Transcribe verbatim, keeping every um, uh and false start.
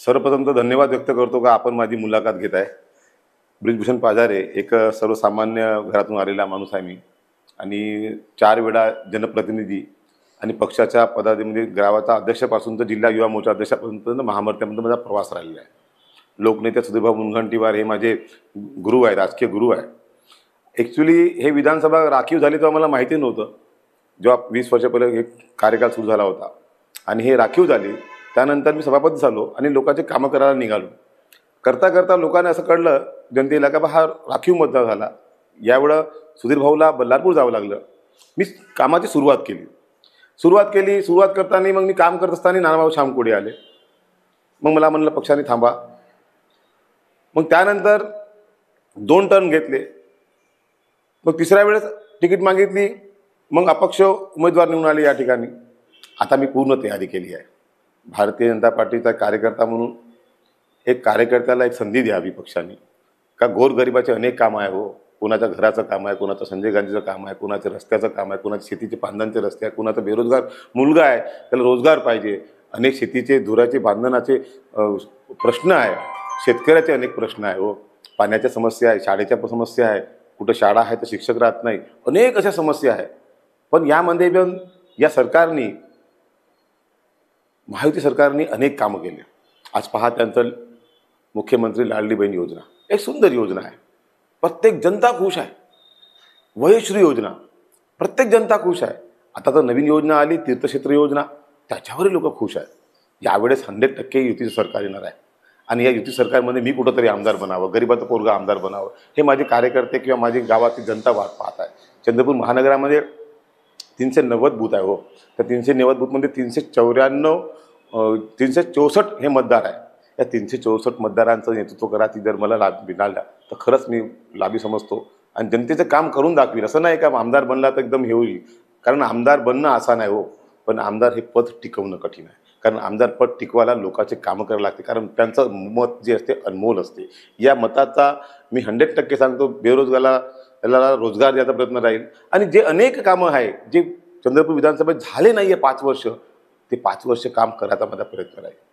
सर्वप्रथम तर धन्यवाद व्यक्त करतो का आपण माझी मुलाखत घेत आहे. ब्रिजभूषण पाजारे एक सर्वसामान्य घरातून आलेला माणूस आहे मी आणि चार वेळा जनप्रतिनिधी आणि पक्षाच्या पदाधिमध्ये गावाचा अध्यक्षापासून तर जिल्हा युवा मोर्चा अध्यक्षापर्यंत महामंत्र्यापर्यंत माझा प्रवास राहिलेला आहे. लोकनेते सुधीरभाऊ मुनगंटीवार हे माझे गुरु आहे, राजकीय गुरु आहे. ॲक्च्युली हे विधानसभा राखीव झाली तेव्हा मला माहिती नव्हतं. जेव्हा वीस वर्ष पहिले एक कार्यकाळ सुरू झाला होता आणि हे राखीव झाले त्यानंतर मी सभापती झालो आणि लोकांचे कामं करायला निघालो. करता करता लोकांना असं कळलं जनतेला का बा हा राखीव मतदार झाला, यावेळं सुधीर भाऊला बल्लारपूर जावं लागलं. मी कामाची सुरुवात केली सुरुवात केली सुरुवात करताना मग मी काम करत असताना नानाभाऊ शामकोडे आले. मग मला म्हणलं पक्षाने थांबा. मग त्यानंतर दोन टर्न घेतले. मग तिसऱ्या वेळेस तिकीट मागितली. मग अपक्ष उमेदवार निवडून आले या ठिकाणी. आता मी पूर्ण तयारी केली आहे. भारतीय जनता पार्टीचा कार्यकर्ता म्हणून एक कार्यकर्त्याला एक संधी द्यावी पक्षाने. का गोरगरिबाचे अनेक कामं आहे हो. कोणाच्या घराचं काम आहे, कोणाचं संजय गांधीचं काम आहे, कोणाचं रस्त्याचं काम आहे, कोणाचे शेतीचे पांधांचे रस्ते आहे, कोणाचा बेरोजगार मुलगा आहे त्याला रोजगार पाहिजे. अनेक शेतीचे धुराचे बांधणाचे प्रश्न आहे. शेतकऱ्याचे अनेक प्रश्न आहे हो. पाण्याच्या समस्या आहे, शाळेच्या समस्या आहे, कुठं शाळा आहे तर शिक्षक राहत नाही, अनेक अशा समस्या आहे. पण यामध्ये पण या सरकारने महायुती सरकारने अनेक कामं केली. आज पहा त्यांचं मुख्यमंत्री लाडली बहीण योजना एक सुंदर योजना आहे. प्रत्येक जनता खुश आहे. वयश्री योजना प्रत्येक जनता खुश आहे. आता तर नवीन योजना आली तीर्थक्षेत्र योजना, त्याच्यावरही लोक खुश आहेत. यावेळेस हंड्रेड टक्के युतीचं सरकार येणार आहे आणि या युती सरकारमध्ये मी कुठंतरी आमदार बनावं, गरिबाचं पोरगा आमदार बनावं हे माझे कार्यकर्ते किंवा माझी गावातील जनता वाट पाहत आहे. चंद्रपूर महानगरामध्ये तीनशे नव्वद बूथ आहे हो. तर तीनशे नव्वद बूथमध्ये तीनशे चौऱ्याण्णव तीनशे चौसष्ट हे मतदार आहे. या तीनशे चौसष्ट मतदारांचं नेतृत्व करायची जर मला लाभ मिळाला तर खरंच मी लाभी समजतो आणि जनतेचं काम करून दाखवीन. असं नाही का आमदार बनला तर एकदम हे होईल, कारण आमदार बनणं आसान आहे हो, पण आमदार हे पद टिकवणं कठीण आहे. कारण आमदार पद टिकवायला लोकांचे कामं करायला लागते, कारण त्यांचं मत जे असते अनमोल असते. या मताचा मी हंड्रेड टक्के सांगतो बेरोजगाराला त्याला रोजगार द्यायचा प्रयत्न राहील आणि जे अनेक कामं आहे जे चंद्रपूर विधानसभेत झाले नाही आहे पाच वर्ष ते पाच वर्ष काम करायचा माझा प्रयत्न राहील.